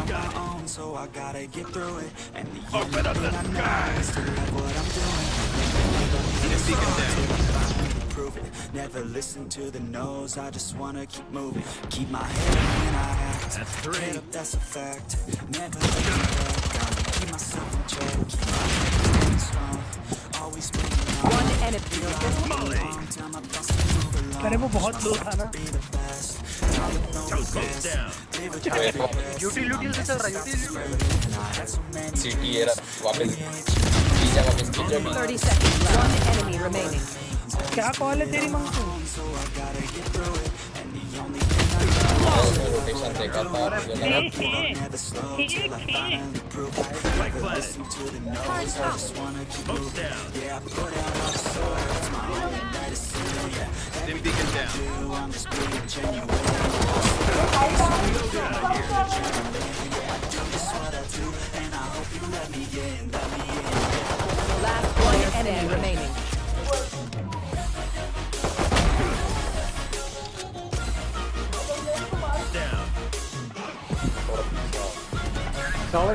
on my own, so I gotta get through it. And the only thing I know is to love what I'm doing. Prove it. Never listen to the no's, I just wanna keep moving. Keep my head up when I act. That's 3. Head up, that's a fact. Never let me back. Gotta keep myself in check. Keep my head strong. Always being One enemy. अरे वो बहुत लो था ना utility से चल रहा है city area वापस कीजा 30 seconds left. One enemy remaining. क्या कॉल है तेरी मां को रोटेशन देखा था Last one enemy remaining. shower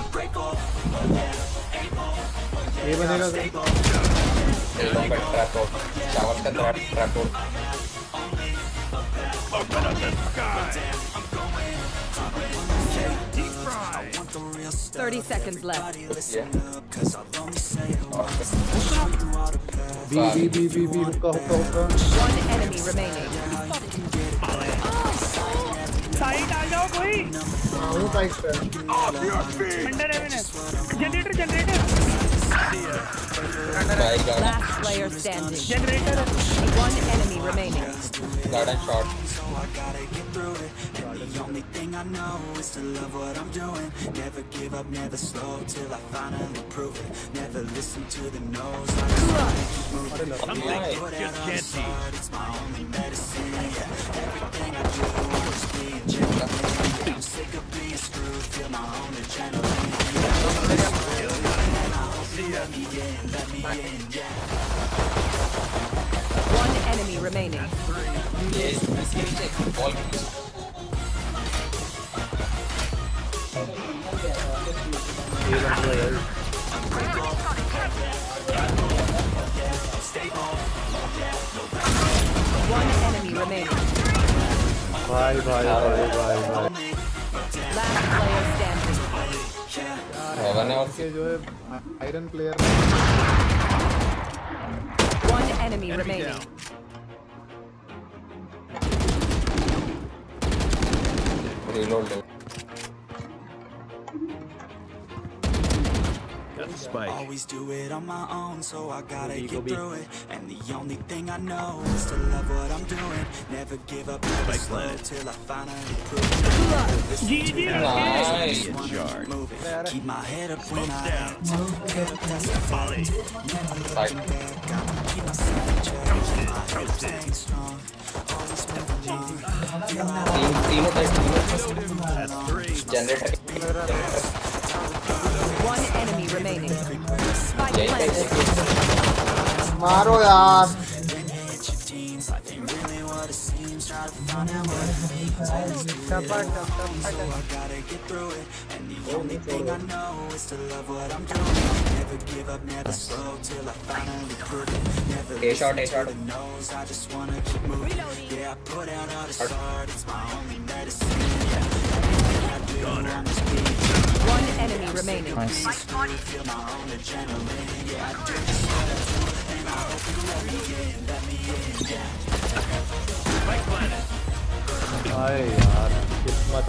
ये बनेगा लोग का ट्रैप हो शावर का ट्रैप हो Open up the sky. 30 seconds left. B हुक्का One enemy remaining. साइड आ जाओ कोई वो साइड पे Off your feet. अंडर एविनेंस generator Last player standing. Generator One enemy remaining. Garden shot So I gotta get through it. And the only thing I know is to love what I'm doing. Never give up, never slow till I finally prove it. Never listen to the no's. I just wanna keep moving. Some things just can't teach. It's my only medicine. Yeah, everything I do, I'm just being genuine. I'm sick of being screwed. Feel my own adrenaline. And I hope you let me in. Yeah. One enemy remaining. Ball One enemy remaining. भाई Last player standing. Heaven है और के जो है iron player One enemy remaining. Reload Got the spike. Always do it on my own, so I gotta get through it. And the only thing I know is to love what I'm doing. Never give up, never slow till I finally prove it. GG nice Keep my head up when I act. Head up, that's the fact. Never looking back. Gotta keep myself in check. Keep my head staying strong. Always moving on. तीनों That's 3. Generator One enemy remaining. Spike planted. मारो यार Try to find out what it means. So I gotta get through it. And the only thing I know is to love what I'm doing. Never give up, never slow till I finally prove it. Never listen to the no's, I just wanna keep moving. Yeah, I put out all the start, it's my only medicine. Yeah, everything I do, I'm just being One enemy remaining. feel my own adrenaline. Yeah, I do just what I do, and I hope you let me in, yeah. Spike planet. हाय यार किस्मत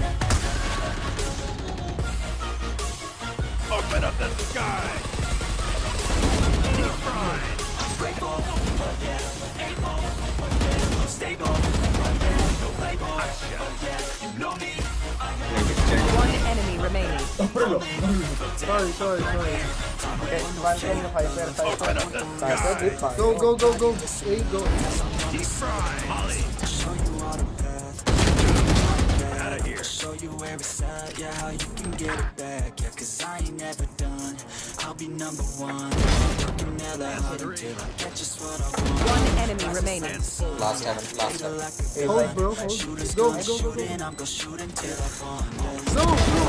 Open up the sky. Deep fried. One enemy remaining. sorry okay 1.5 go hey go Deep fried. Molly. Out of here. where it's at, yeah, how you can get it back, yeah, cause I ain't never done, I'll be number one, working hella hard until I get just what I want. One enemy remaining. Last heaven. Hold, bro, hold. Go. I'm gonna shoot until I fall. No.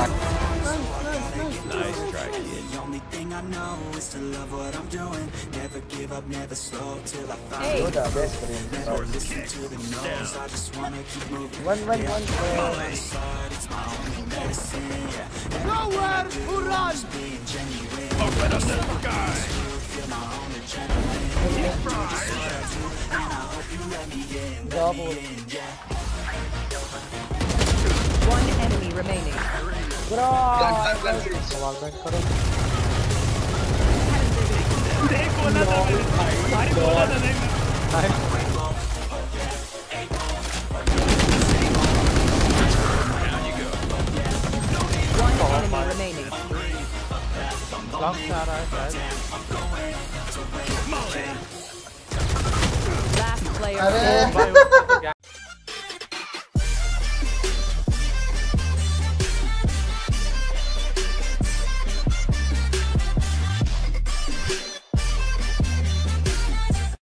Nice try, kid. The only thing I know is to love what I'm doing. Never give up, never slow till I find Hey, never listen to the no's. I just wanna keep moving. One. It's my only medicine. Yeah. Nowhere to run. Just being genuine. Open up the sky. Feel my own adrenaline. And I hope you let me in. Yeah. one enemy remaining. देख बोला था मैंने भाई बोला था देख One enemy remaining. Last player. अरे